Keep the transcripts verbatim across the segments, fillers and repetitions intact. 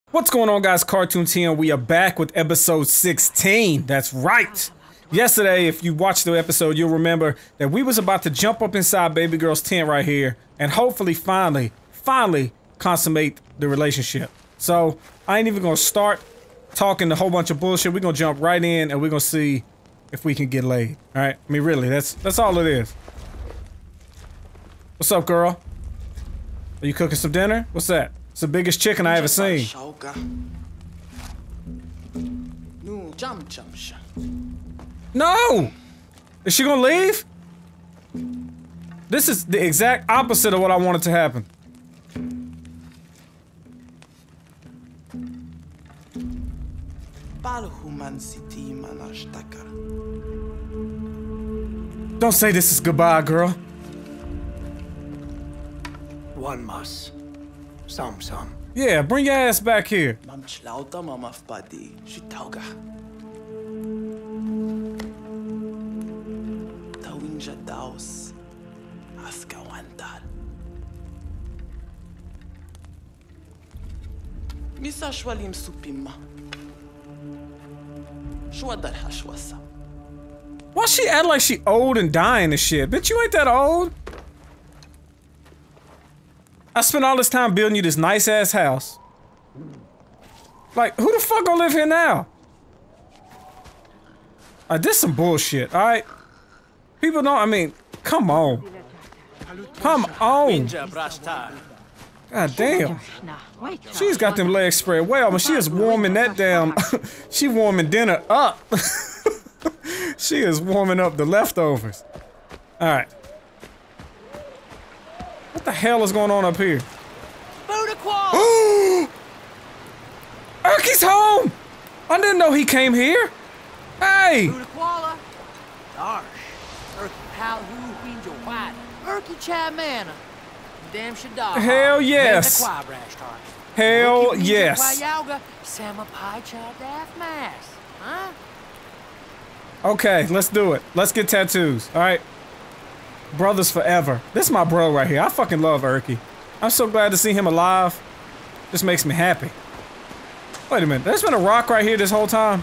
What's going on, guys? Cartoon T, and we are back with episode sixteen. That's right. Yesterday, if you watched the episode, you'll remember that we was about to jump up inside baby girl's tent right here and hopefully finally, finally consummate the relationship. So I ain't even gonna start talking a whole bunch of bullshit. We're gonna jump right in and we're gonna see if we can get laid. All right? I mean, really, that's that's all it is. What's up, girl? Are you cooking some dinner? What's that? It's the biggest chicken I ever seen. No! Is she gonna leave? This is the exact opposite of what I wanted to happen. Don't say this is goodbye, girl. One must. Some, some. Yeah, bring your ass back here. Why she act like she old and dying and shit? Bitch, you ain't that old. I spent all this time building you this nice ass house. Like, who the fuck gonna live here now? Alright, this some bullshit, alright? People don't, I mean, come on. Come on. God damn. She's got them legs spread well, but she is warming that damn. She warming dinner up. She is warming up the leftovers. Alright. What the hell is going on up here? Erky's home! I didn't know he came here. Hey! Hell yes! Hell yes! Okay, let's do it. Let's get tattoos, alright? Brothers forever. This is my bro right here. I fucking love Erky. I'm so glad to see him alive. This makes me happy. Wait a minute. There's been a rock right here this whole time.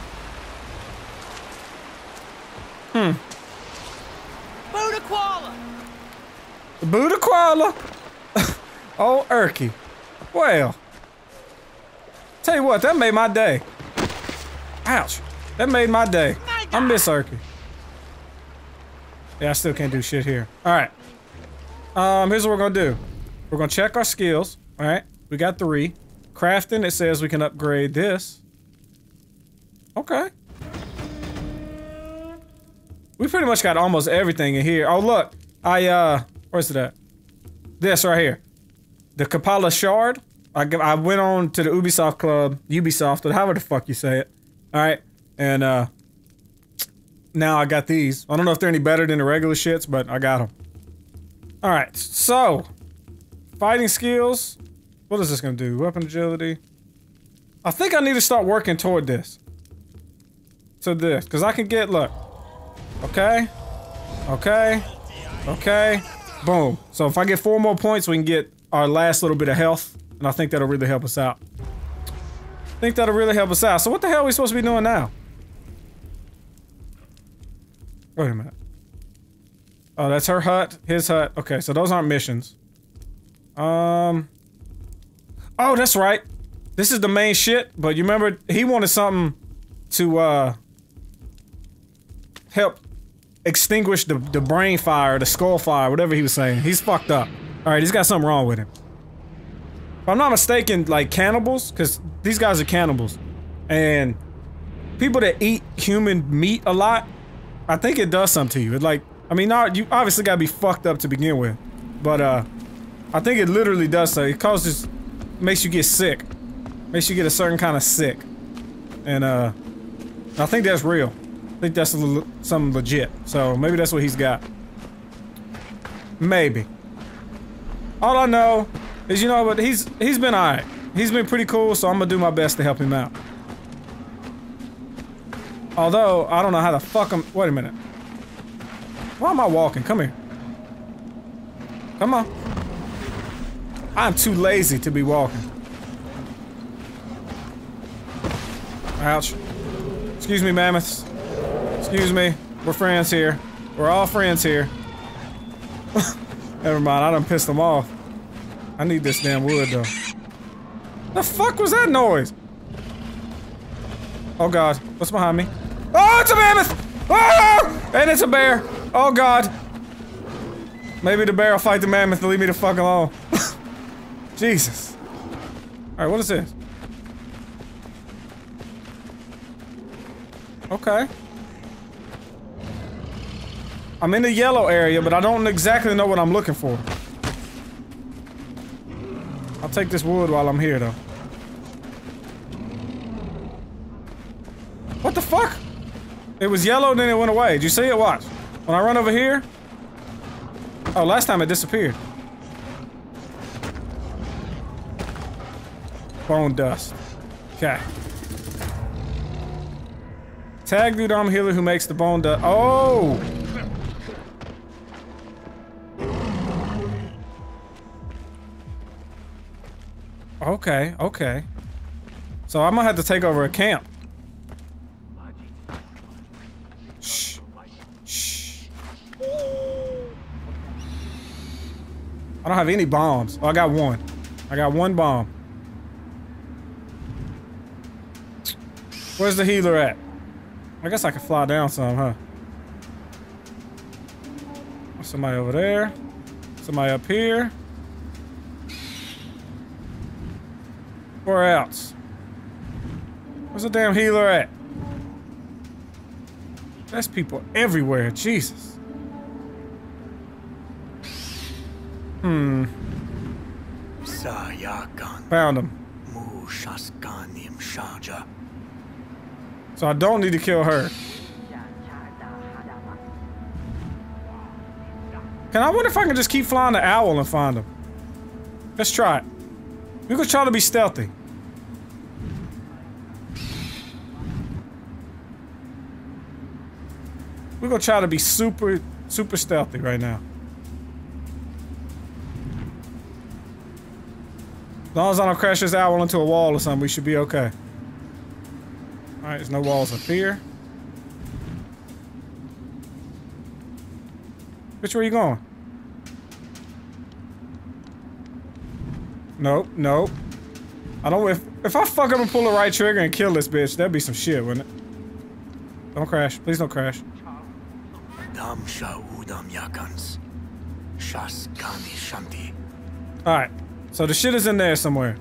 Hmm. Buddha koala. Buddha koala. Oh, Erky. Well. Tell you what, that made my day. Ouch. That made my day. I miss Erky. Yeah, I still can't do shit here. Alright. Um, here's what we're gonna do. We're gonna check our skills. Alright. We got three. Crafting, it says we can upgrade this. Okay. We pretty much got almost everything in here. Oh, look. I, uh, where's it at? This right here. The Kapala Shard. I, I went on to the Ubisoft Club, Ubisoft, or however the fuck you say it. Alright. And, uh, now I got these. I don't know if they're any better than the regular shits, but I got them. Alright, so. Fighting skills. What is this gonna do? Weapon agility. I think I need to start working toward this. To this. Because I can get, look. Okay. Okay. Okay. Boom. So if I get four more points, we can get our last little bit of health. And I think that'll really help us out. I think that'll really help us out. So what the hell are we supposed to be doing now? Wait a minute. Oh, that's her hut, his hut. Okay, so those aren't missions. Um. Oh, that's right. This is the main shit, but you remember he wanted something to, uh, help extinguish the, the brain fire, the skull fire, whatever he was saying. He's fucked up. Alright, he's got something wrong with him. If I'm not mistaken, like cannibals, because these guys are cannibals. And people that eat human meat a lot, I think it does something to you. It like, I mean, not, you obviously gotta be fucked up to begin with. But, uh, I think it literally does so. It causes, makes you get sick. Makes you get a certain kind of sick. And, uh, I think that's real. I think that's le something legit. So, maybe that's what he's got. Maybe. All I know is, you know, but he's, he's been alright. He's been pretty cool, so I'm gonna do my best to help him out. Although, I don't know how the fuck I'm- wait a minute. Why am I walking? Come here. Come on. I'm too lazy to be walking. Ouch. Excuse me, mammoths. Excuse me. We're friends here. We're all friends here. Never mind, I done pissed them off. I need this damn wood, though. The fuck was that noise? Oh god, what's behind me? Oh, it's a mammoth! Oh! And it's a bear! Oh god. Maybe the bear will fight the mammoth and leave me the fuck alone. Jesus. Alright, what is this? Okay. I'm in the yellow area, but I don't exactly know what I'm looking for. I'll take this wood while I'm here, though. What the fuck? It was yellow, then it went away. Did you see it? Watch. When I run over here... Oh, last time it disappeared. Bone dust. Okay. Tag the Udam healer who makes the bone dust. Oh! Okay, okay. So I'm gonna have to take over a camp. Shh. Shh. I don't have any bombs. Oh, I got one. I got one bomb. Where's the healer at? I guess I can fly down some, huh? Somebody over there. Somebody up here. Where else? Where's the damn healer at? There's people everywhere, Jesus. Hmm. Found him. So I don't need to kill her. Can I wonder if I can just keep flying the owl and find him? Let's try it. We're gonna try to be stealthy. We're gonna try to be super, super stealthy right now. As long as I don't crash this owl into a wall or something, we should be okay. Alright, there's no walls up here. Which way are you going? Nope, nope. I don't. If if I fuck up and pull the right trigger and kill this bitch, that'd be some shit, wouldn't it? Don't crash. Please don't crash. Alright. So the shit is in there somewhere.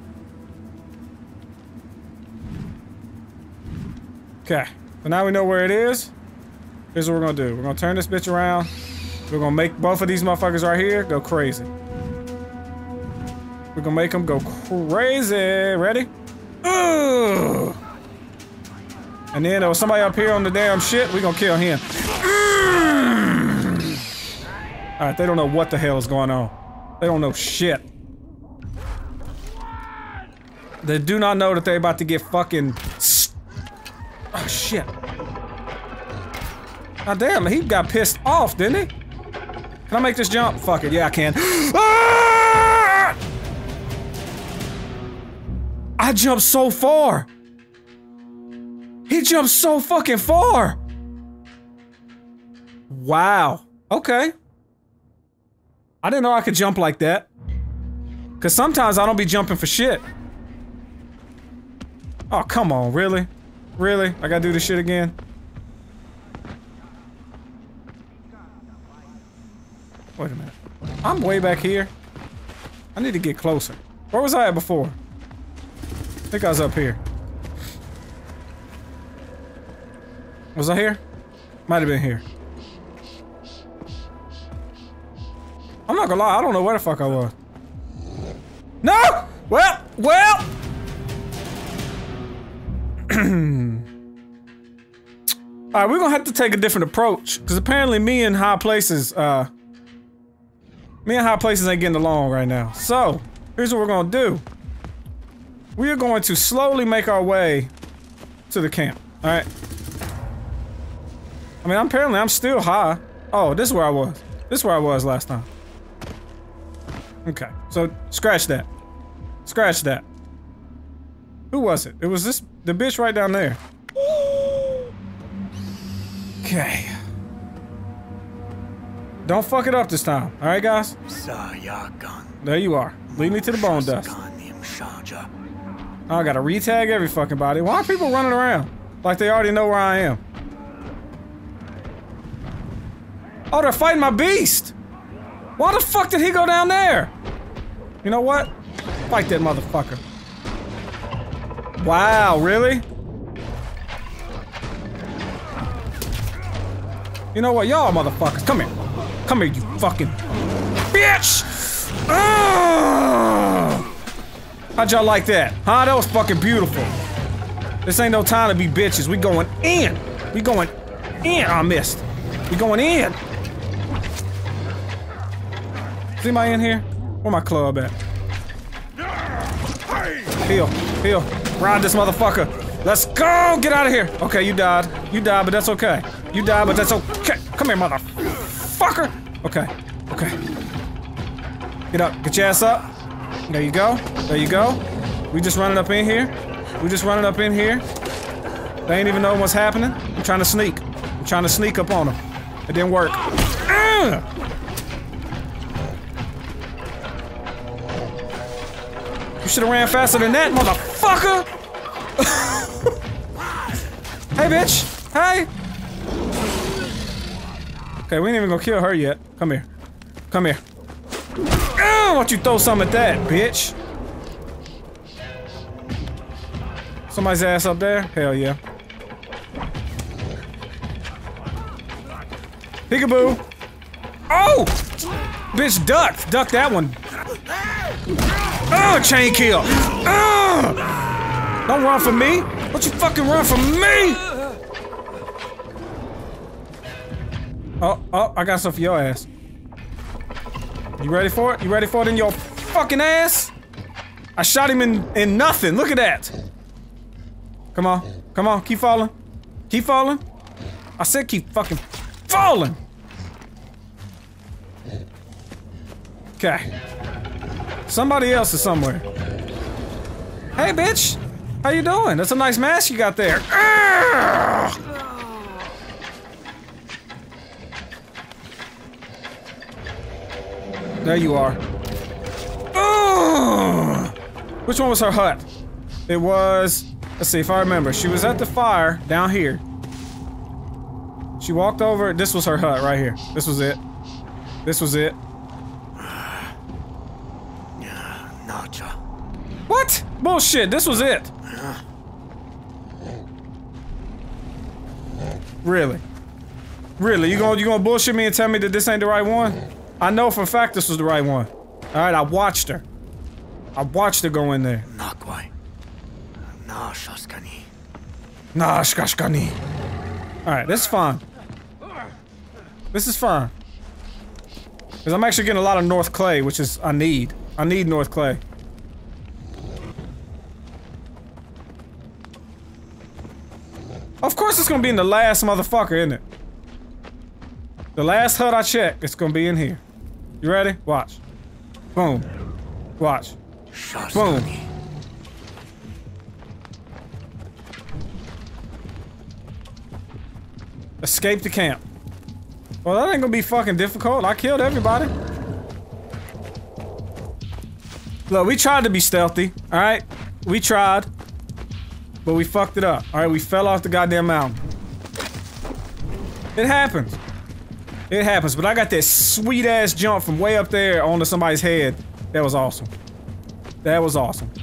Okay. So now we know where it is. Here's what we're gonna do. We're gonna turn this bitch around. We're gonna make both of these motherfuckers right here go crazy. We're gonna make them go crazy. Ready? Ugh. And then there was somebody up here on the damn shit. We're gonna kill him. Alright, they don't know what the hell is going on. They don't know shit. They do not know that they're about to get fucking... Oh, shit. God damn, he got pissed off, didn't he? Can I make this jump? Fuck it, yeah I can. Ah! I jumped so far! He jumped so fucking far! Wow. Okay. I didn't know I could jump like that. Cause sometimes I don't be jumping for shit. Oh, come on, really? Really? I gotta do this shit again? Wait a minute. I'm way back here. I need to get closer. Where was I at before? I think I was up here. Was I here? Might have been here. I'm not gonna lie, I don't know where the fuck I was. No! Well, well! Alright, we're gonna have to take a different approach. Because apparently me and high places, uh... Me and high places ain't getting along right now. So, here's what we're gonna do. We are going to slowly make our way to the camp. Alright? I mean, apparently I'm still high. Oh, this is where I was. This is where I was last time. Okay, so scratch that. Scratch that. Who was it? It was this, the bitch right down there. Okay. Don't fuck it up this time. All right, guys? There you are. Lead me to the bone dust. I gotta re-tag every fucking body. Why are people running around? Like they already know where I am. Oh, they're fighting my beast! Why the fuck did he go down there? You know what? Fight that motherfucker. Wow, really? You know what? Y'all motherfuckers, come here. Come here, you fucking bitch! Ugh! How'd y'all like that? Huh? That was fucking beautiful. This ain't no time to be bitches. We going in. We going in. Oh, I missed. We going in. Is anybody in here? Where my club at? Heal. Heal. Ride this motherfucker. Let's go. Get out of here. Okay, you died. You died, but that's okay. You died, but that's okay. Come here, motherfucker. Okay. Okay. Get up. Get your ass up. There you go. There you go. We just running up in here. We just running up in here. They ain't even know what's happening. I'm trying to sneak. I'm trying to sneak up on them. It didn't work. Uh! You should have ran faster than that, motherfucker! Hey, bitch! Hey! Okay, we ain't even gonna kill her yet. Come here. Come here. Uh, why don't you throw something at that, bitch? Somebody's ass up there? Hell yeah. Peekaboo! Oh! Bitch, duck! Duck that one. Oh, chain kill! Oh! Don't run from me! Don't you fucking run from me! Oh, oh, I got something for your ass. You ready for it? You ready for it in your fucking ass? I shot him in, in nothing. Look at that. Come on. Come on. Keep falling. Keep falling. I said keep fucking falling. Okay. Somebody else is somewhere. Hey, bitch. How you doing? That's a nice mask you got there. Arrgh! There you are. Ugh! Which one was her hut? It was... Let's see if I remember. She was at the fire down here. She walked over. This was her hut right here. This was it. This was it. What? Bullshit. This was it. Really? Really? You gonna you gonna bullshit me and tell me that this ain't the right one? I know for a fact this was the right one. All right, I watched her. I watched her go in there. Nashkashkani. All right, this is fine. This is fine. Because I'm actually getting a lot of North Clay, which is I need. I need North Clay. Of course it's gonna be in the last motherfucker, isn't it? The last hut I checked, it's gonna be in here. You ready? Watch. Boom. Watch. Boom. Escape the camp. Well, that ain't gonna be fucking difficult. I killed everybody. Look, we tried to be stealthy, alright? We tried. But we fucked it up. Alright, we fell off the goddamn mountain. It happens. It happens, but I got that sweet ass jump from way up there onto somebody's head. That was awesome. That was awesome.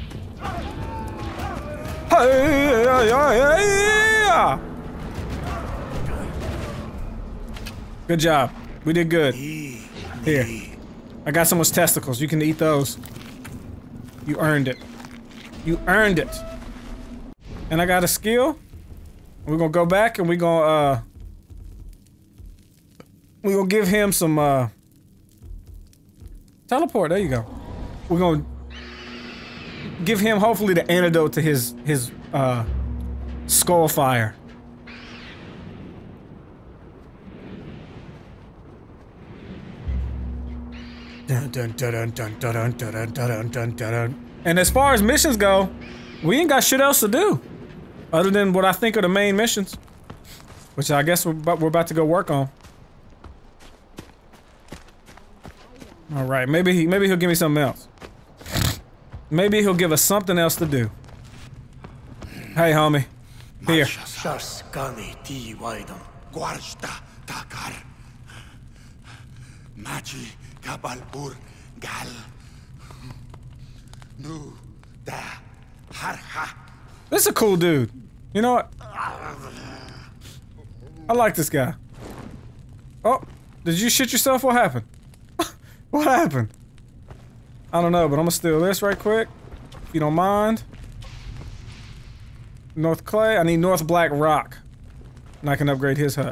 Good job. We did good. Here. I got someone's testicles. You can eat those. You earned it. You earned it. And I got a skill. We're gonna go back and we're gonna, uh... we're gonna give him some, uh... teleport, there you go. We're gonna give him, hopefully, the antidote to his, his, uh... skull fire. Dun, dun, dun, dun, dun, dun, dun, dun, dun, dun, dun. And as far as missions go, we ain't got shit else to do. Other than what I think are the main missions. Which I guess we're, we're about to go work on. Alright, maybe he maybe he'll give me something else. Maybe he'll give us something else to do. Hey, homie. Here. Shaskami ti waidam. Guarda takar. Machi kabalur gal. Nu da harha. This is a cool dude. You know what? I like this guy. Oh, did you shit yourself? What happened? What happened? I don't know, but I'm gonna steal this right quick. If you don't mind. North clay. I need North black rock. And I can upgrade his hut.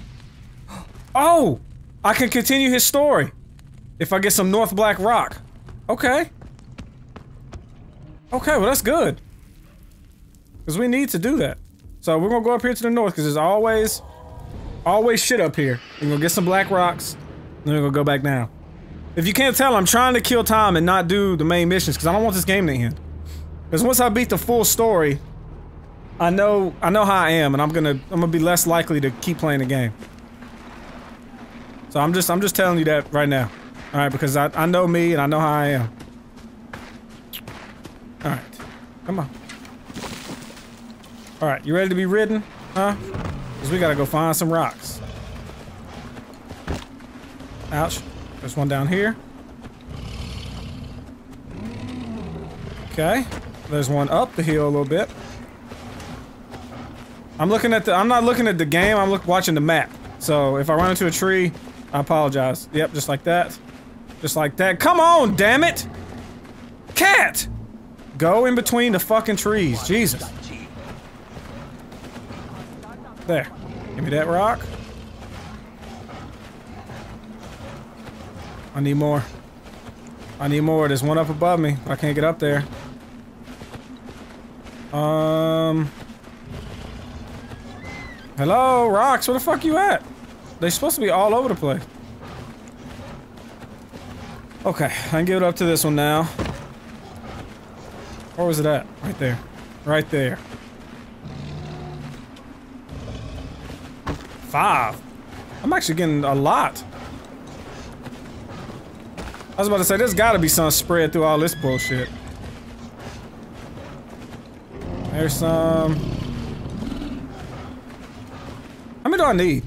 Oh! I can continue his story. If I get some North black rock. Okay. Okay, well that's good. Because we need to do that. So we're gonna go up here to the north because there's always, always shit up here. We're gonna get some black rocks. Then we're gonna go back down. If you can't tell, I'm trying to kill time and not do the main missions because I don't want this game to end. Because once I beat the full story, I know I know how I am, and I'm gonna I'm gonna be less likely to keep playing the game. So I'm just I'm just telling you that right now, all right? Because I I know me and I know how I am. All right, come on. All right, you ready to be ridden, huh? Because we gotta go find some rocks. Ouch. There's one down here. Okay. There's one up the hill a little bit. I'm looking at the- I'm not looking at the game, I'm look, watching the map. So, if I run into a tree, I apologize. Yep, just like that. Just like that. Come on, damn it! Cat! Go in between the fucking trees. Jesus. There. Give me that rock. I need more. I need more. There's one up above me. I can't get up there. Um. Hello, rocks. Where the fuck you at? They're supposed to be all over the place. Okay, I can give it up to this one now. Where was it at? Right there. Right there. Five. I'm actually getting a lot. I was about to say, there's gotta be some spread through all this bullshit. There's some... How many do I need?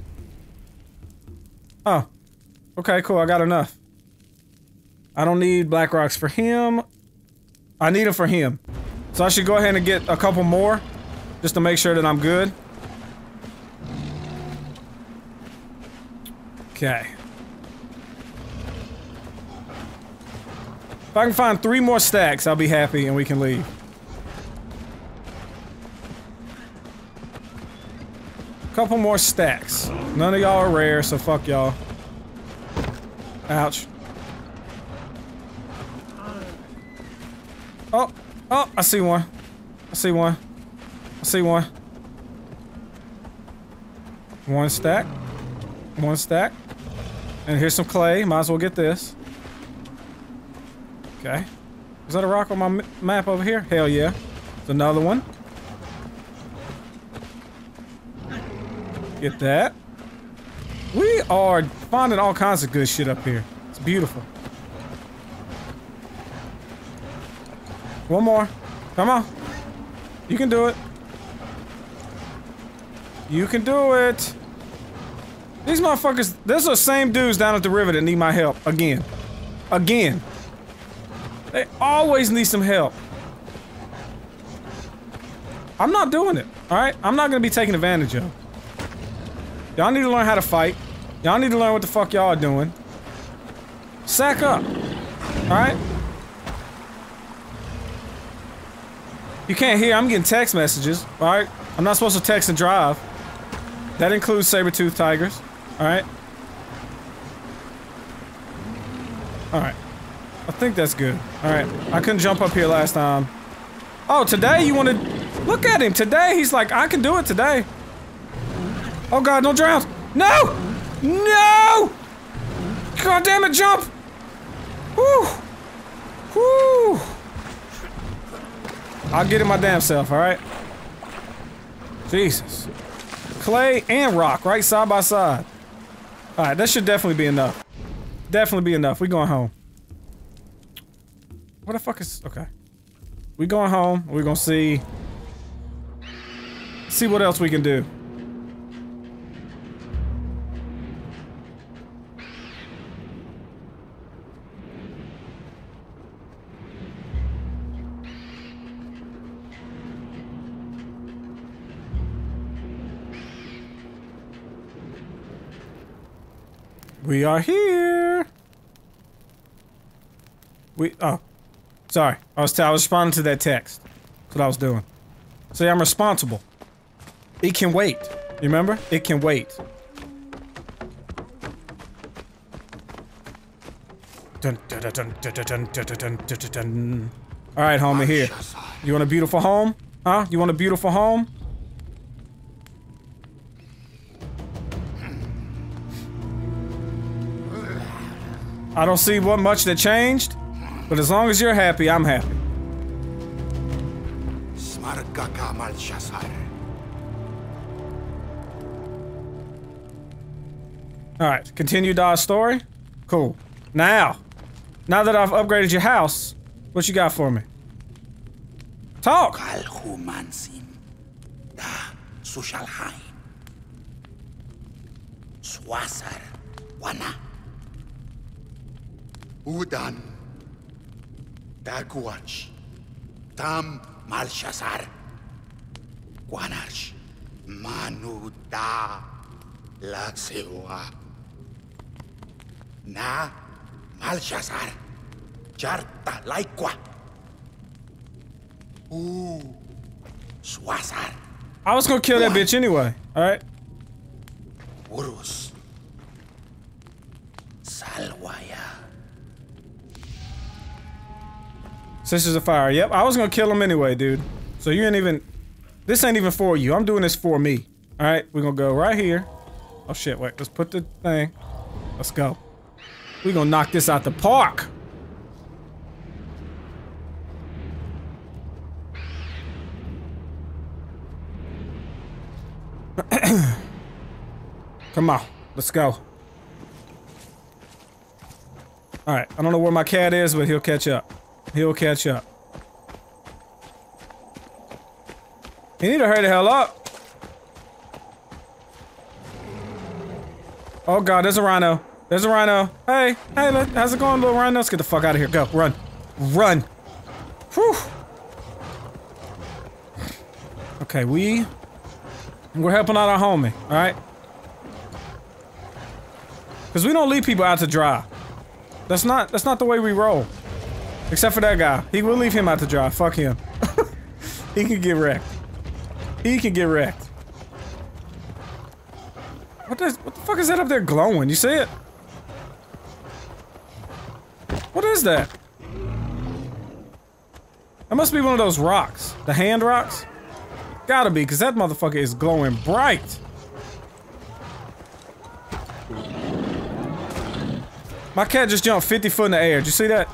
Oh. Okay, cool, I got enough. I don't need black rocks for him. I need them for him. So I should go ahead and get a couple more, just to make sure that I'm good. Okay. If I can find three more stacks, I'll be happy and we can leave. Couple more stacks. None of y'all are rare, so fuck y'all. Ouch. Oh, oh, I see one. I see one. I see one. One stack. One stack. And here's some clay. Might as well get this. Okay. Is that a rock on my map over here? Hell yeah. There's another one. Get that. We are finding all kinds of good shit up here. It's beautiful. One more. Come on. You can do it. You can do it. These motherfuckers, those are the same dudes down at the river that need my help. Again. Again. They always need some help. I'm not doing it, alright? I'm not gonna be taken advantage of. Y'all need to learn how to fight. Y'all need to learn what the fuck y'all are doing. Sack up. Alright? You can't hear, I'm getting text messages, alright? I'm not supposed to text and drive. That includes saber-toothed tigers, alright? Alright. I think that's good. Alright. I couldn't jump up here last time. Oh, today you wanna... Look at him. Today he's like, I can do it today. Oh god, don't drown. No! No! God damn it, jump! Woo! Woo! I'll get it my damn self, alright? Jesus. Clay and rock, right side by side. Alright, that should definitely be enough. Definitely be enough. We going home. What the fuck is... Okay. We going home. We're gonna see... See what else we can do. We are here. We oh, sorry. I was I was responding to that text. That's what I was doing. See, I'm responsible. It can wait. You remember? It can wait. Dun, dun, dun, dun, dun, dun, dun, dun, dun, dun. All right, homie. Here. You want a beautiful home? Huh? You want a beautiful home? I don't see what much that changed, but as long as you're happy, I'm happy. Smargaka Malshazar. Alright, continue Dodge's story? Cool. Now, now that I've upgraded your house, what you got for me? Talk! Kalhumansin. Da Sushalhain. Swasar. Wana. Udan. Daguach. Tam Malshazar. Guanarch. Manu da La Sewa. Na Malshazar. Jarta Laikwa. Ooh. Swasar. I was gonna kill that bitch anyway, alright? Urus. Salwaya. Sisters of Fire. Yep, I was gonna kill him anyway, dude. So you ain't even... This ain't even for you. I'm doing this for me. Alright, we're gonna go right here. Oh shit, wait. Let's put the thing. Let's go. We're gonna knock this out the park. Come on. Let's go. Alright, I don't know where my cat is, but he'll catch up. He'll catch up. You need to hurry the hell up. Oh god, there's a rhino. There's a rhino. Hey, hey, look, how's it going, little rhino? Let's get the fuck out of here. Go, run. Run. Whew. Okay, we... We're helping out our homie, alright? Because we don't leave people out to dry. That's not, that's not the way we roll. Except for that guy. He will leave him out to dry. Fuck him. He can get wrecked. He can get wrecked. What the, what the fuck is that up there glowing? You see it? What is that? That must be one of those rocks. The hand rocks? Gotta be, because that motherfucker is glowing bright. My cat just jumped fifty foot in the air. Did you see that?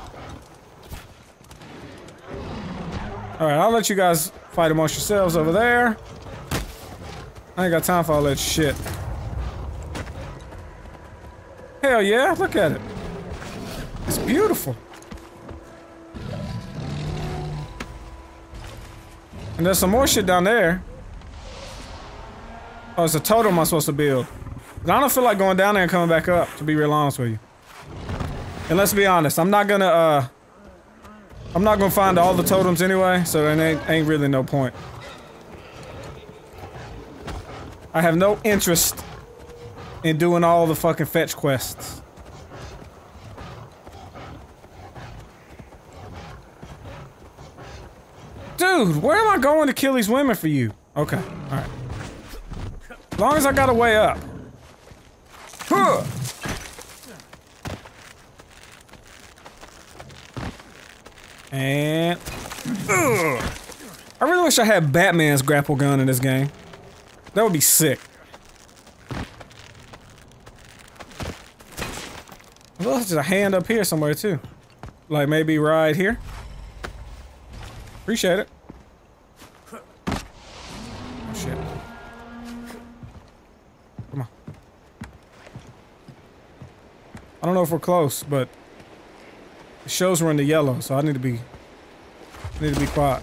Alright, I'll let you guys fight amongst yourselves over there. I ain't got time for all that shit. Hell yeah, look at it. It's beautiful. And there's some more shit down there. Oh, it's a totem I'm supposed to build. But I don't feel like going down there and coming back up, to be real honest with you. And let's be honest, I'm not gonna, uh... I'm not gonna find all the totems anyway, so there ain't, ain't really no point. I have no interest in doing all the fucking fetch quests. Dude, where am I going to kill these women for you? Okay, alright. As long as I got a way up. Huh. And... Ugh. I really wish I had Batman's grapple gun in this game. That would be sick. Well, there's a hand up here somewhere too. Like maybe right here. Appreciate it. I don't know if we're close, but it shows we're in the yellow, so I need to be I need to be quiet.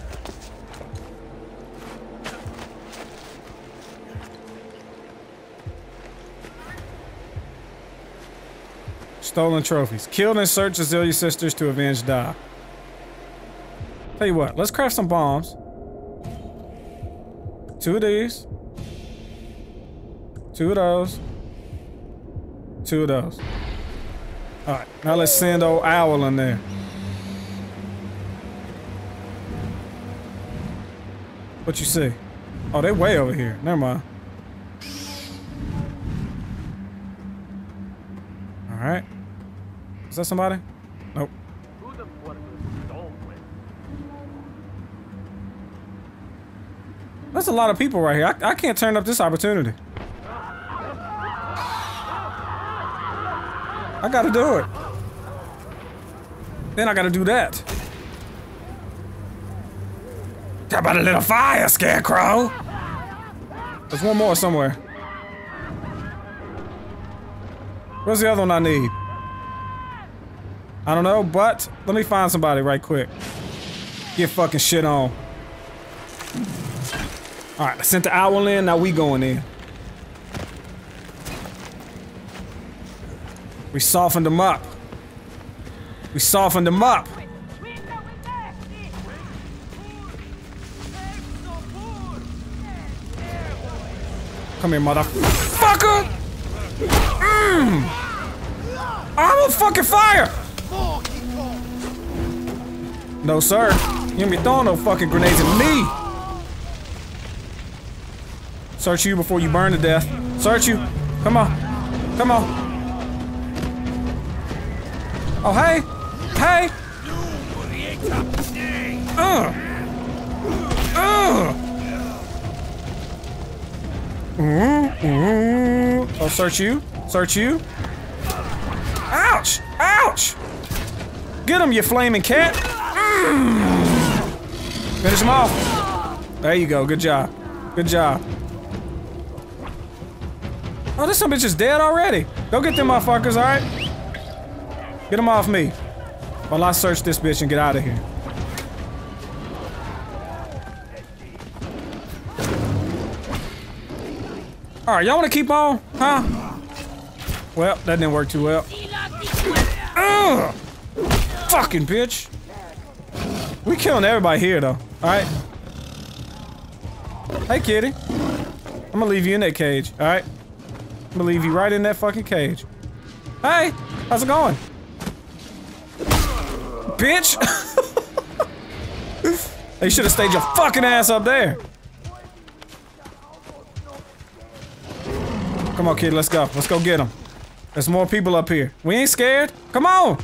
Stolen trophies. Killed and searched Azalea sisters to avenge Die. Tell you what, let's craft some bombs. Two of these. Two of those. Two of those. Alright, now let's send old Owl in there. What you see? Oh, they way over here. Never mind. Alright. Is that somebody? Nope. That's a lot of people right here. I, I can't turn up this opportunity. I gotta do it. Then I gotta do that. How about a little fire, Scarecrow? There's one more somewhere. Where's the other one I need? I don't know, but let me find somebody right quick. Get fucking shit on. Alright, I sent the owl in, now we going in. We softened them up. We softened them up. Come here, motherfucker! Mmm! I'm on fucking fire! No, sir. You ain't be throwing no fucking grenades at me! Search you before you burn to death. Search you. Come on. Come on. Oh, hey! Hey! Uh! Uh! Mm-hmm. Mm-hmm. Oh, search you. Search you. Ouch! Ouch! Get him, you flaming cat! Mm. Finish him off. There you go. Good job. Good job. Oh, this some bitch is dead already. Go get them motherfuckers, alright? Get them off me. While I search this bitch and get out of here. Alright, y'all wanna keep on? Huh? Well, that didn't work too well. Ugh! Fucking bitch. We killing everybody here though. Alright? Hey kitty. I'm gonna leave you in that cage, alright? I'm gonna leave you right in that fucking cage. Hey! How's it going? Bitch! They should have stayed your fucking ass up there. Come on, kid, let's go. Let's go get them. There's more people up here. We ain't scared. Come on!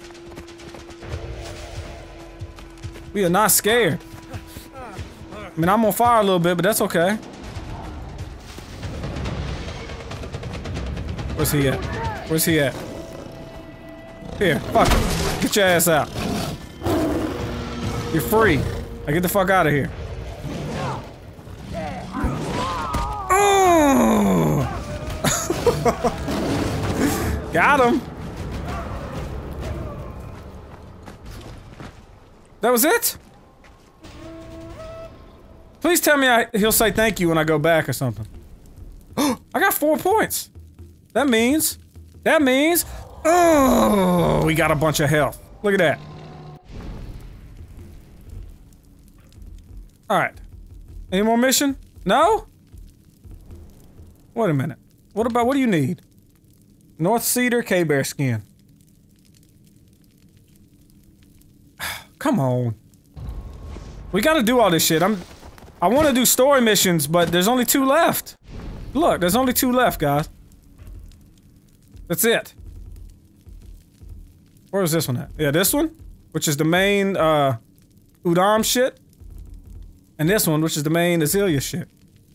We are not scared. I mean, I'm on fire a little bit, but that's okay. Where's he at? Where's he at? Here, fuck it. Get your ass out. You're free. Now get the fuck out of here. Oh! Got him. That was it? Please tell me I, he'll say thank you when I go back or something. I got four points. That means, that means, oh, we got a bunch of health. Look at that. All right. Any more mission? No? Wait a minute. What about, what do you need? North Cedar K-Bear skin. Come on. We gotta do all this shit. I'm, I want to do story missions, but there's only two left. Look, there's only two left, guys. That's it. Where is this one at? Yeah, this one, which is the main, uh, Udam shit. And this one, which is the main Azalea shit.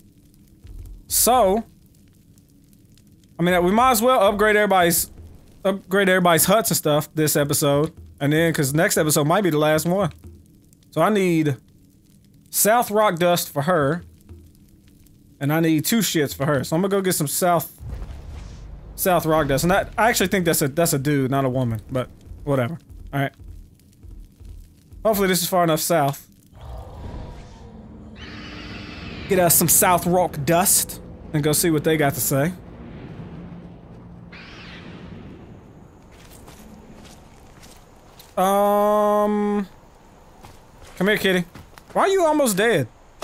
So, I mean, we might as well upgrade everybody's, upgrade everybody's huts and stuff this episode. And then, because next episode might be the last one. So I need South Rock Dust for her. And I need two shits for her. So I'm gonna go get some South, South rock dust, and that, I actually think that's a that's a dude, not a woman, but whatever. All right. Hopefully this is far enough south. Get us some South rock dust and go see what they got to say. Um, come here, kitty. Why are you almost dead?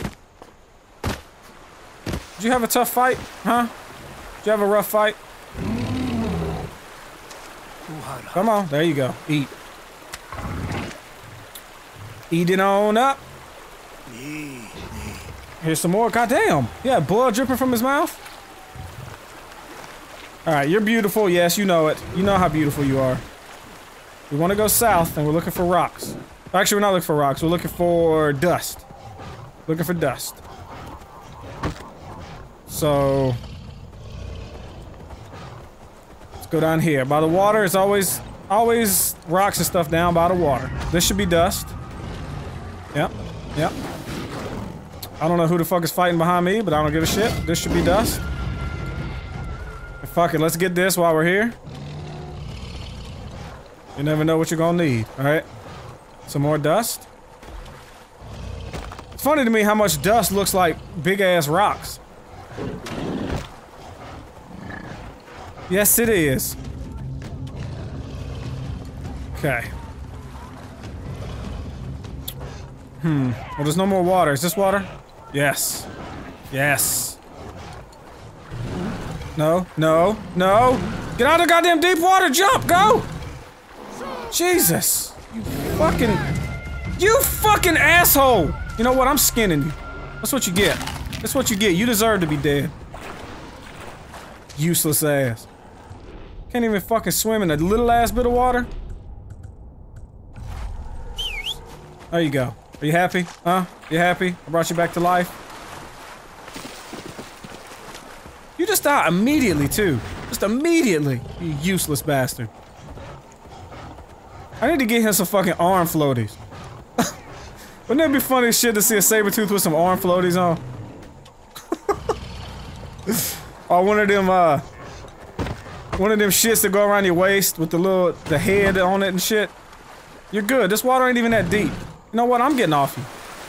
Did you have a tough fight, huh? Did you have a rough fight? Come on, there you go. Eat. Eat it on up. Here's some more. Goddamn. Yeah, blood dripping from his mouth. Alright, you're beautiful. Yes, you know it. You know how beautiful you are. We want to go south, and we're looking for rocks. Actually, we're not looking for rocks. We're looking for dust. Looking for dust. So... let's go down here. By the water, it's always... always rocks and stuff down by the water. This should be dust. Yep. Yep. I don't know who the fuck is fighting behind me, but I don't give a shit. This should be dust. And fuck it, let's get this while we're here. You never know what you're gonna need, alright? Some more dust. It's funny to me how much dust looks like big-ass rocks. Yes, it is. Okay. Hmm. Well, there's no more water. Is this water? Yes. Yes. No. No. No. Get out of the goddamn deep water. Jump. Go. Jesus. You fucking... You fucking asshole. You know what? I'm skinning you. That's what you get. That's what you get. You deserve to be dead. Useless ass. Can't even fucking swim in a little ass bit of water. There you go. Are you happy? Huh? You happy? I brought you back to life? You just died immediately, too. Just immediately, you useless bastard. I need to get him some fucking arm floaties. Wouldn't that be funny as shit to see a Sabretooth with some arm floaties on? Or one of them, uh... one of them shits that go around your waist with the little... the head on it and shit. You're good. This water ain't even that deep. You know what? I'm getting off you.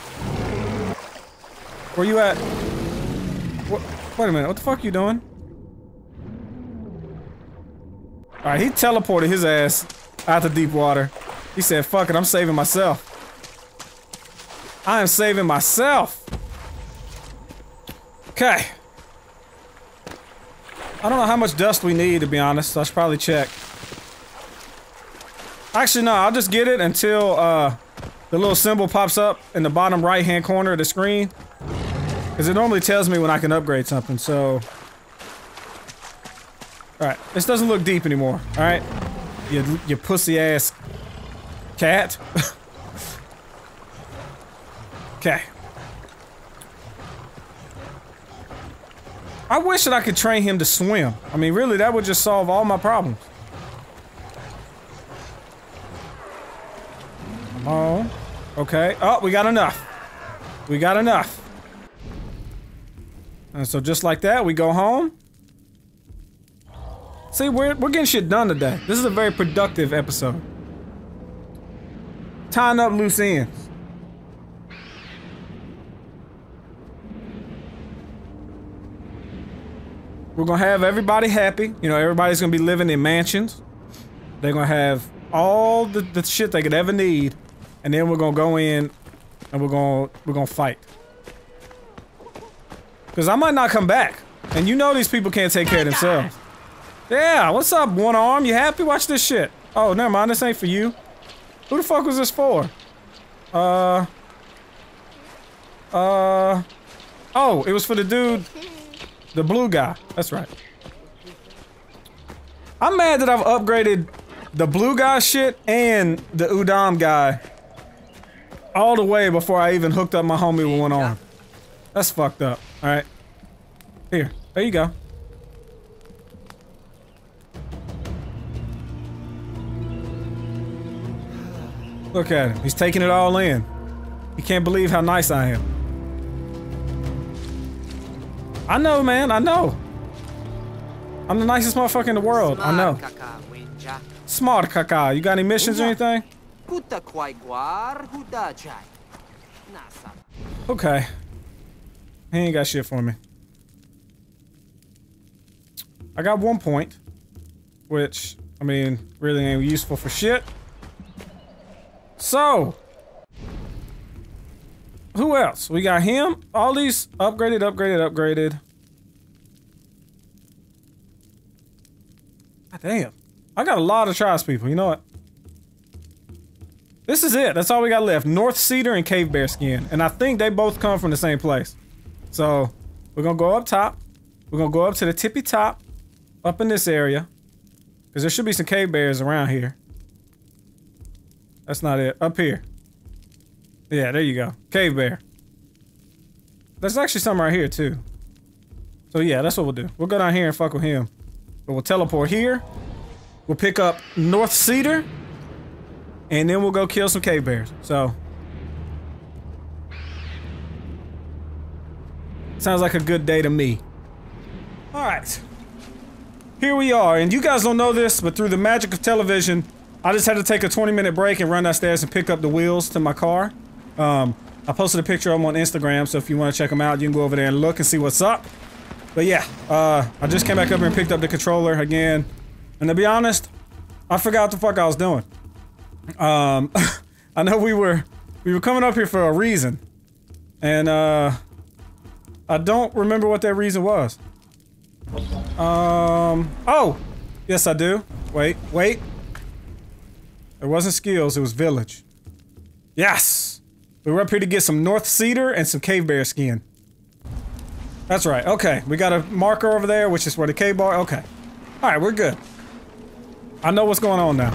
Where you at? What? Wait a minute. What the fuck you doing? Alright, he teleported his ass out to deep water. He said, fuck it, I'm saving myself. I am saving myself. Okay. I don't know how much dust we need, to be honest. So I should probably check. Actually, no. I'll just get it until, uh... the little symbol pops up in the bottom right-hand corner of the screen. Because it normally tells me when I can upgrade something, so... Alright, this doesn't look deep anymore, alright? You, you pussy-ass cat. Okay. I wish that I could train him to swim. I mean, really, that would just solve all my problems. Oh, okay. Oh, we got enough. We got enough. And so just like that, we go home. See, we're, we're getting shit done today. This is a very productive episode. Tying up loose ends. We're gonna have everybody happy. You know, everybody's gonna be living in mansions. They're gonna have all the, the shit they could ever need. And then we're gonna go in and we're gonna we're gonna fight. Cause I might not come back. And you know these people can't take care of themselves. Yeah, what's up, one arm? You happy? Watch this shit. Oh, never mind, this ain't for you. Who the fuck was this for? Uh Uh Oh, it was for the dude. The blue guy. That's right. I'm mad that I've upgraded the blue guy shit and the Udam guy all the way before I even hooked up my homie with one arm. That's fucked up. Alright. Here. There you go. Look at him. He's taking it all in. He can't believe how nice I am. I know, man. I know. I'm the nicest motherfucker in the world. I know. Smart caca. You got any missions or anything? Okay. He ain't got shit for me. I got one point. Which, I mean, really ain't useful for shit. So. Who else? We got him. All these upgraded, upgraded, upgraded. God damn. I got a lot of tribes people. You know what? This is it. That's all we got left. North Cedar and Cave Bear Skin. And I think they both come from the same place. So, we're gonna go up top. We're gonna go up to the tippy top. Up in this area. Because there should be some cave bears around here. That's not it. Up here. Yeah, there you go. Cave bear. There's actually some right here, too. So yeah, that's what we'll do. We'll go down here and fuck with him. But we'll teleport here. We'll pick up North Cedar. And then we'll go kill some cave bears. So. Sounds like a good day to me. Alright. Here we are. And you guys don't know this, but through the magic of television, I just had to take a twenty minute break and run downstairs and pick up the wheels to my car. Um, I posted a picture of them on Instagram, so if you want to check them out, you can go over there and look and see what's up. But yeah, uh, I just came back up here and picked up the controller again. And to be honest, I forgot what the fuck I was doing. Um, I know we were, we were coming up here for a reason. And, uh, I don't remember what that reason was. Um, oh! Yes, I do. Wait, wait. It wasn't skills, it was village. Yes! We were up here to get some North Cedar and some cave bear skin. That's right, okay. We got a marker over there, which is where the cave bar, okay. Alright, we're good. I know what's going on now.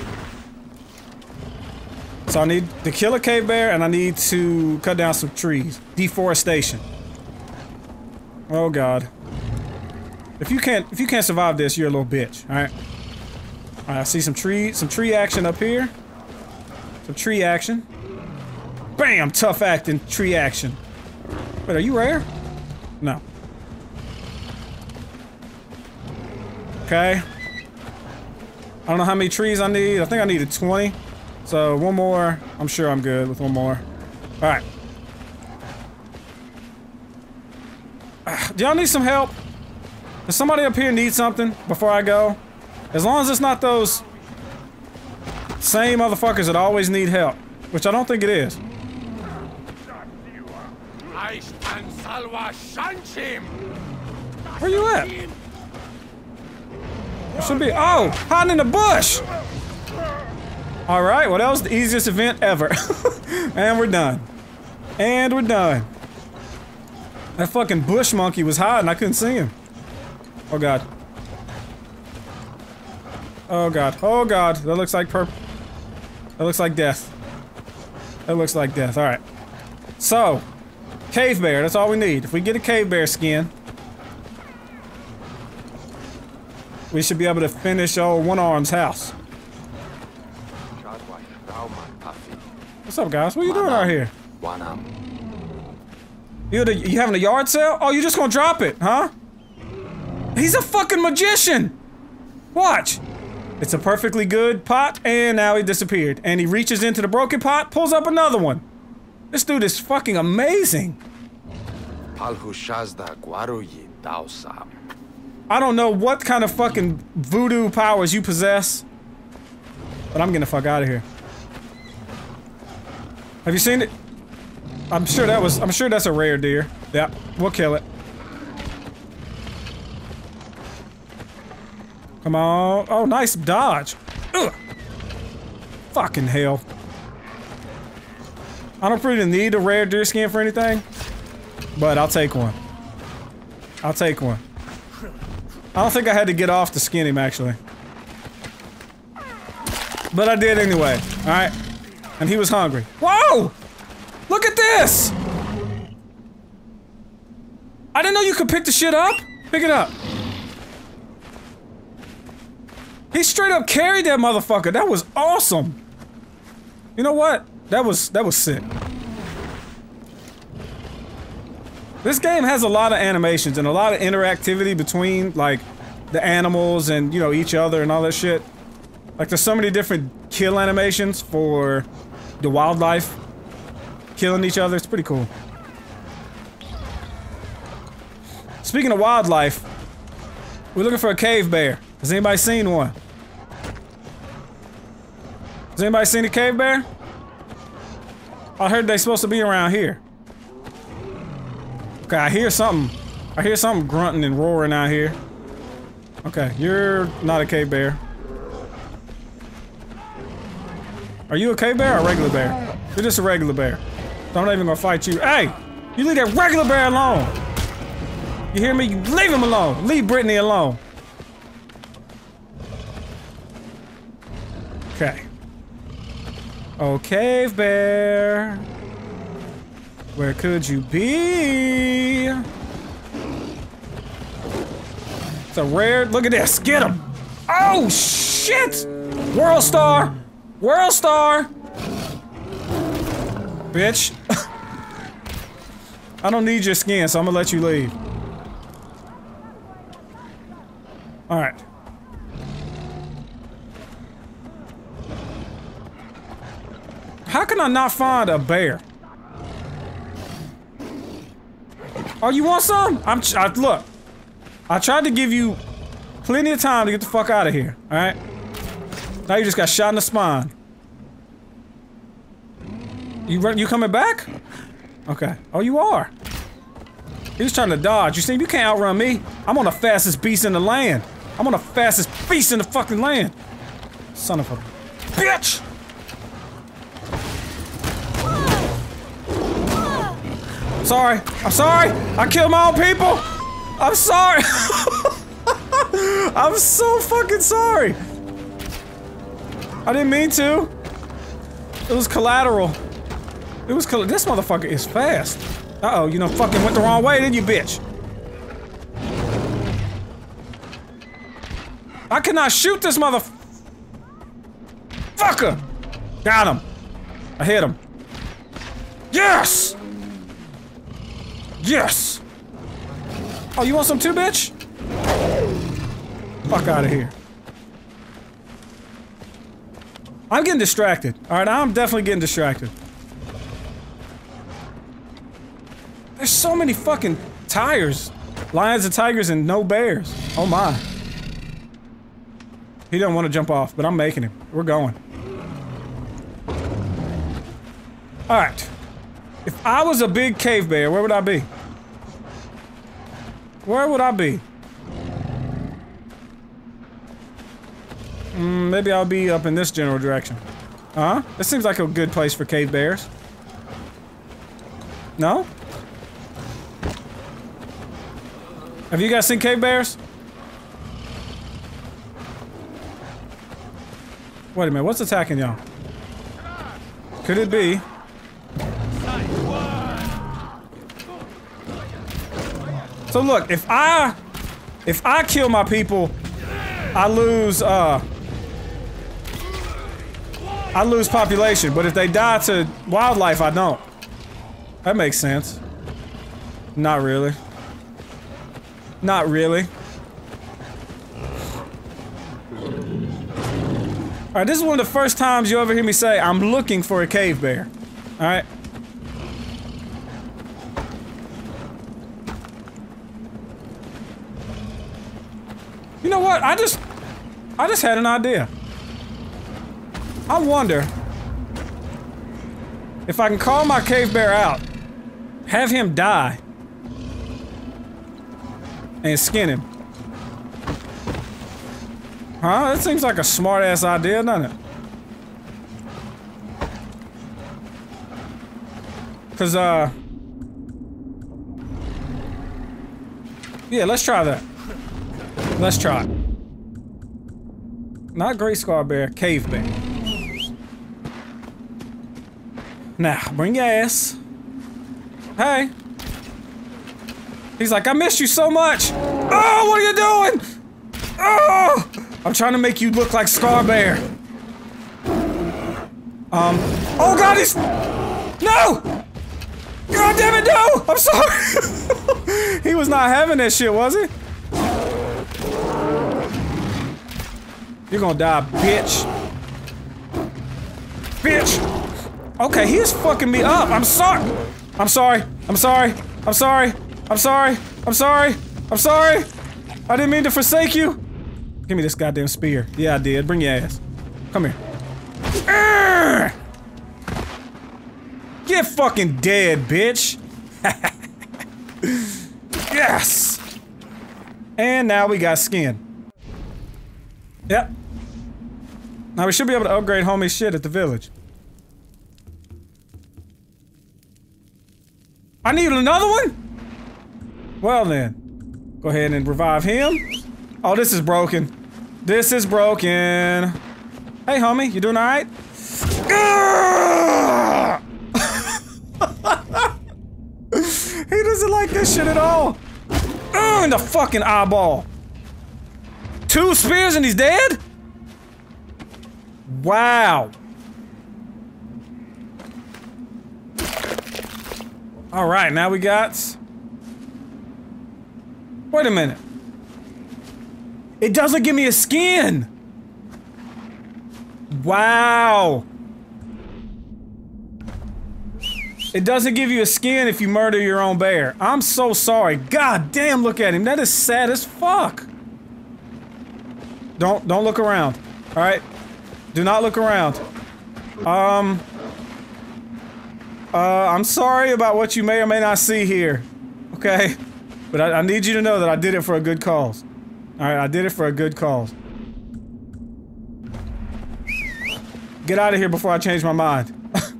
So I need to kill a cave bear and I need to cut down some trees. Deforestation. Oh god. If you can't if you can't survive this, you're a little bitch, alright? Alright, I see some tree some tree action up here. Some tree action. Bam! Tough acting tree action. Wait, are you rare? No. Okay. I don't know how many trees I need. I think I needed twenty. So one more. I'm sure I'm good with one more. Alright. Uh, do y'all need some help? Does somebody up here need something before I go? As long as it's not those same motherfuckers that always need help. Which I don't think it is. Where you at? There should be- oh! Hiding in the bush! Alright, well that was the easiest event ever. And we're done. And we're done. That fucking bush monkey was hiding, I couldn't see him. Oh god. Oh god. Oh god. That looks like perp- That looks like death. That looks like death. Alright. So. Cave bear. That's all we need. If we get a cave bear skin. We should be able to finish old One Arm's house. What's up guys? What are you doing out here? You, the, you having a yard sale? Oh, you just gonna drop it, huh? He's a fucking magician! Watch! It's a perfectly good pot, and now he disappeared. And he reaches into the broken pot, pulls up another one. This dude is fucking amazing. I don't know what kind of fucking voodoo powers you possess, but I'm getting the fuck out of here. Have you seen it? I'm sure that was- I'm sure that's a rare deer. Yeah, we'll kill it. Come on. Oh, nice dodge. Ugh. Fucking hell. I don't really need a rare deer skin for anything, but I'll take one. I'll take one. I don't think I had to get off to skin him, actually. But I did anyway, alright? And he was hungry. Whoa! Look at this! I didn't know you could pick the shit up. Pick it up. He straight up carried that motherfucker. That was awesome. You know what? That was that was sick. This game has a lot of animations and a lot of interactivity between like the animals and, you know, each other and all that shit. Like, there's so many different kill animations for the wildlife killing each other. It's pretty cool. Speaking of wildlife, we're looking for a cave bear. Has anybody seen one? Has anybody seen a cave bear? I heard they're supposed to be around here. Okay, I hear something. I hear something grunting and roaring out here. Okay, you're not a cave bear. Are you a cave bear or a regular bear? You're just a regular bear. So I'm not even gonna fight you. Hey! You leave that regular bear alone! You hear me? You leave him alone! Leave Brittany alone! Okay. Oh, cave bear. Where could you be? It's a rare. Look at this. Get him. Oh, shit. World Star. World Star. Bitch. I don't need your skin, so I'm gonna let you leave. Alright. How can I not find a bear? Oh, you want some? I'm. I, look, I tried to give you plenty of time to get the fuck out of here. All right. Now you just got shot in the spine. You run? You coming back? Okay. Oh, you are. He was trying to dodge. You see, you can't outrun me. I'm on the fastest beast in the land. I'm on the fastest beast in the fucking land. Son of a bitch. Sorry. I'm sorry. I killed my own people. I'm sorry. I'm so fucking sorry. I didn't mean to. It was collateral. It was coll- This motherfucker is fast. Uh-oh, you know fucking went the wrong way, didn't you, bitch? I cannot shoot this mother- fucker! Got him. I hit him. Yes! Yes! Oh, you want some too, bitch? Fuck out of here. I'm getting distracted. Alright, I'm definitely getting distracted. There's so many fucking tires. Lions and tigers and no bears. Oh my. He doesn't want to jump off, but I'm making him. We're going. Alright. If I was a big cave bear, where would I be? Where would I be? Mm, maybe I'll be up in this general direction. Huh? This seems like a good place for cave bears. No? Have you guys seen cave bears? Wait a minute, what's attacking y'all? Could it be? So look, if I if I kill my people, I lose uh I lose population, but if they die to wildlife, I don't. That makes sense. Not really. Not really. Alright, this is one of the first times you ever hear me say I'm looking for a cave bear. Alright? You know what? I just... I just had an idea. I wonder if I can call my cave bear out, have him die, and skin him. Huh? That seems like a smart-ass idea, doesn't it? Cause, uh... yeah, let's try that. Let's try it. Not Great Scar Bear, Cave Bear. Now, bring your ass. Hey. He's like, I missed you so much. Oh, what are you doing? Oh! I'm trying to make you look like Scar Bear. Um, oh god, he's... No! God damn it, no! I'm sorry! He was not having that shit, was he? You're gonna die, bitch. Bitch. Okay, he is fucking me up. I'm sorry. I'm sorry. I'm sorry. I'm sorry. I'm sorry. I'm sorry. I'm sorry. I didn't mean to forsake you. Give me this goddamn spear. Yeah, I did. Bring your ass. Come here. Urgh! Get fucking dead, bitch. Yes. And now we got skin. Yep. Now we should be able to upgrade homie's shit at the village. I need another one? Well then. Go ahead and revive him. Oh, this is broken. This is broken. Hey homie, you doing alright? He doesn't like this shit at all. Uh, in the fucking eyeball. Two spears and he's dead? Wow. Alright, now we got... Wait a minute. It doesn't give me a skin! Wow. It doesn't give you a skin if you murder your own bear. I'm so sorry. God damn, look at him. That is sad as fuck. Don't, don't look around. Alright? Do not look around. Um... Uh, I'm sorry about what you may or may not see here. Okay? But I, I need you to know that I did it for a good cause. Alright, I did it for a good cause. Get out of here before I change my mind.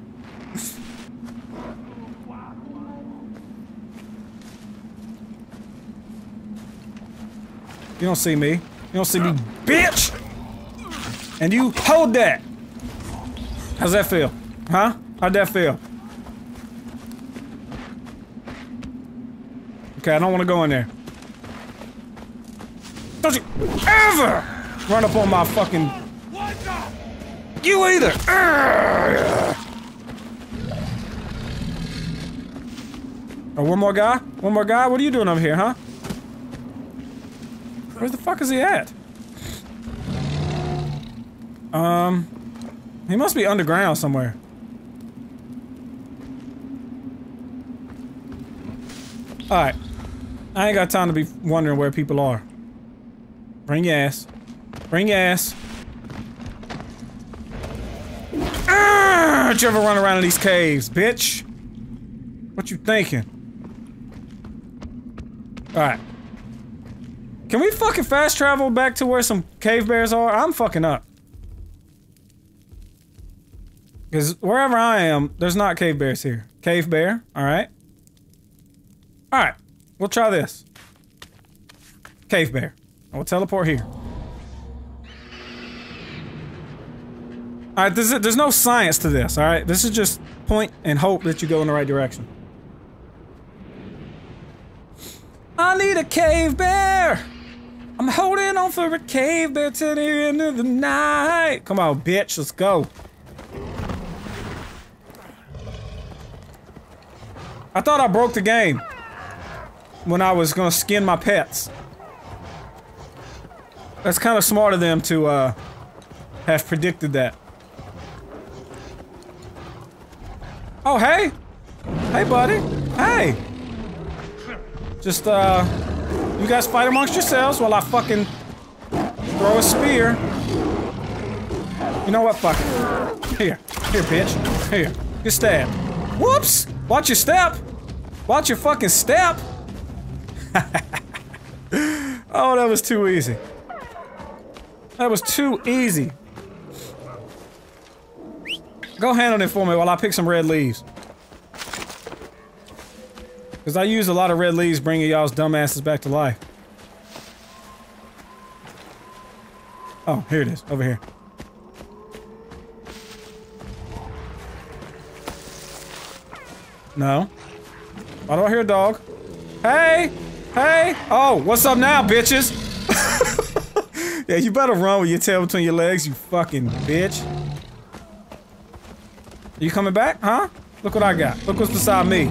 You don't see me. You don't see me, bitch! And you hold that! How's that feel? Huh? How'd that feel? Okay, I don't want to go in there. Don't you ever run up on my fucking... You either! Oh, one more guy? One more guy? What are you doing over here, huh? Where the fuck is he at? Um... He must be underground somewhere. Alright. I ain't got time to be wondering where people are. Bring your ass. Bring your ass. Ah, don't you ever run around in these caves, bitch? What you thinking? Alright. Can we fucking fast travel back to where some cave bears are? I'm fucking up. Because wherever I am, there's not cave bears here. Cave bear, alright. Alright, we'll try this. Cave bear. I will teleport here. Alright, there's, there's no science to this, alright? This is just point and hope that you go in the right direction. I need a cave bear! I'm holding on for a cave bear till the end of the night! Come on, bitch, let's go. I thought I broke the game when I was gonna skin my pets. That's kind of smart of them to uh, have predicted that. Oh, hey! Hey, buddy! Hey! Just, uh, you guys fight amongst yourselves while I fucking throw a spear. You know what? Fuck it. Here. Here, bitch. Here. Get stabbed. Whoops! Watch your step! Watch your fucking step! Oh, that was too easy. That was too easy. Go handle it for me while I pick some red leaves. Because I use a lot of red leaves bringing y'all's dumbasses back to life. Oh, here it is. Over here. No. Why do I hear a dog? Hey! Hey! Oh, what's up now, bitches? Yeah, you better run with your tail between your legs, you fucking bitch. You coming back, huh? Look what I got. Look what's beside me.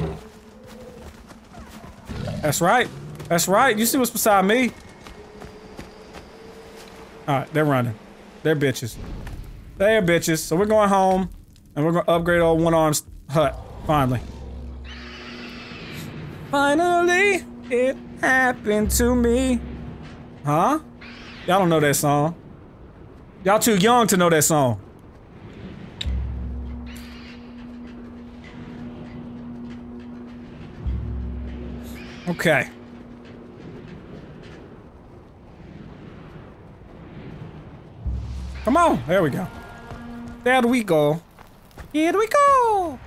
That's right. That's right. You see what's beside me? Alright, they're running. They're bitches. They're bitches. So we're going home, and we're gonna upgrade old One Arm's hut, finally. Finally, it happened to me. Huh? Y'all don't know that song. Y'all too young to know that song. Okay. Come on, there we go. There we go. Here we go.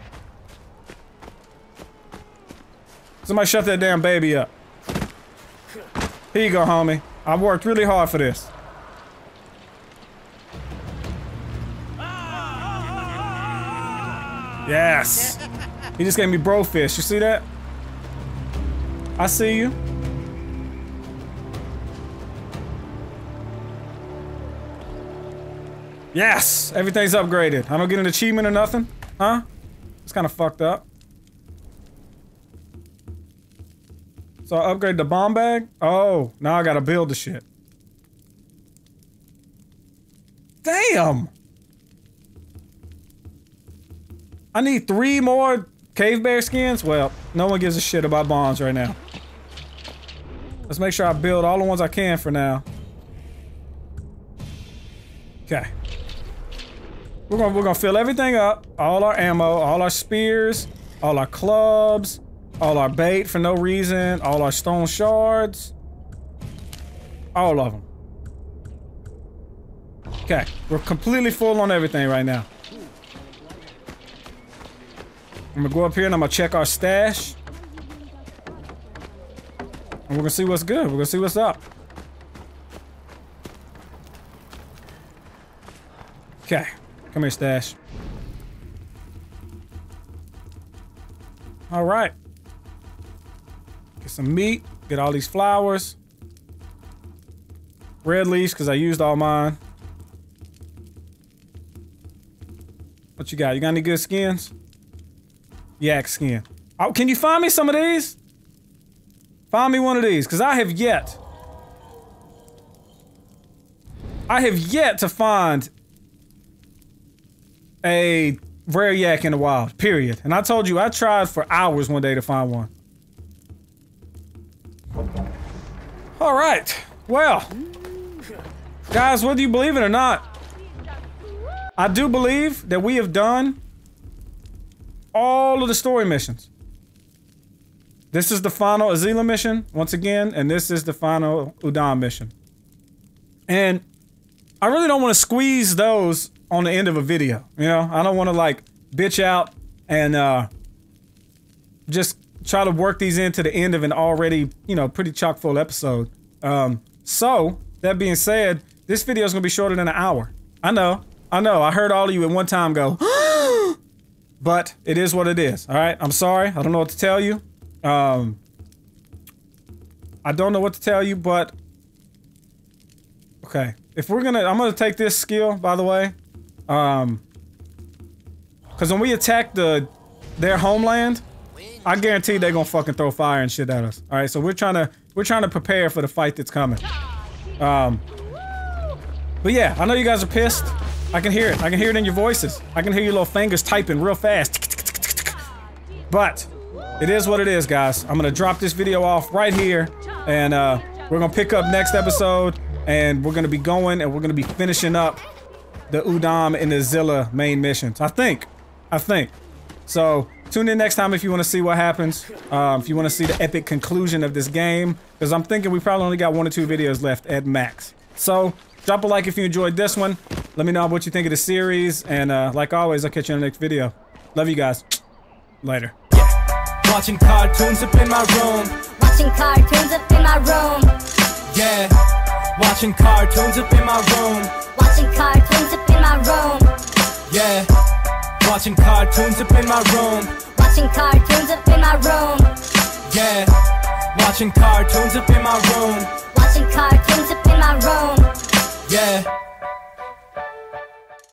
Somebody shut that damn baby up. Here you go, homie. I've worked really hard for this. Yes. He just gave me bro fish. You see that? I see you. Yes! Everything's upgraded. I don't get an achievement or nothing. Huh? It's kind of fucked up. So I upgrade the bomb bag? Oh, now I gotta build the shit. Damn! I need three more cave bear skins? Well, no one gives a shit about bombs right now. Let's make sure I build all the ones I can for now. Okay. We're gonna we're gonna fill everything up. All our ammo, all our spears, all our clubs, all our bait for no reason, all our stone shards. All of them. Okay, we're completely full on everything right now. I'm gonna go up here and I'm gonna check our stash. And we're gonna see what's good. We're gonna see what's up. Okay. Come here, stash. All right. Get some meat. Get all these flowers. Red leaves, because I used all mine. What you got? You got any good skins? Yak skin. Oh, can you find me some of these? Find me one of these, because I have yet. I have yet to find a rare yak in the wild, period. And I told you, I tried for hours one day to find one. All right. Well, guys, whether you believe it or not, I do believe that we have done all of the story missions. This is the final Azila mission, once again, and this is the final Udam mission. And I really don't want to squeeze those on the end of a video, you know? I don't want to, like, bitch out and, uh, just try to work these into the end of an already, you know, pretty chock full episode. Um, so, that being said, this video is going to be shorter than an hour. I know, I know, I heard all of you at one time go, but it is what it is, alright? I'm sorry, I don't know what to tell you. Um, I don't know what to tell you, but okay. If we're gonna, I'm gonna take this skill, by the way. Um, because when we attack the their homeland, I guarantee they're gonna fucking throw fire and shit at us. All right, so we're trying to we're trying to prepare for the fight that's coming. Um, but yeah, I know you guys are pissed. I can hear it. I can hear it in your voices. I can hear your little fingers typing real fast. But it is what it is, guys. I'm gonna drop this video off right here, and uh, we're gonna pick up next episode, and we're gonna be going, and we're gonna be finishing up the Udam and the Zilla main missions. I think. I think. So, tune in next time if you want to see what happens. Um, if you want to see the epic conclusion of this game. Because I'm thinking we probably only got one or two videos left at max. So, drop a like if you enjoyed this one. Let me know what you think of the series. And uh, like always, I'll catch you in the next video. Love you guys. Later. Yeah. Watching cartoons up in my room. Watching cartoons up in my room. Yeah. Watching cartoons up in my room. Watching cartoons up in my room. Yeah. Watching cartoons up in my room. Watching cartoons up in my room. Yeah. Watching cartoons up in my room. Watching cartoons up in my room. Yeah.